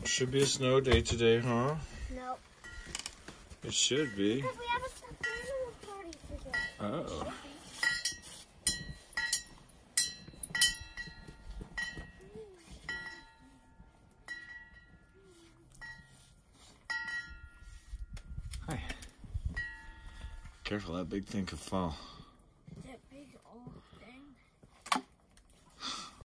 Should be a snow day today, huh? Nope. It should be. Because we have a stuffed animal party today. Oh. Hi. Careful, that big thing could fall.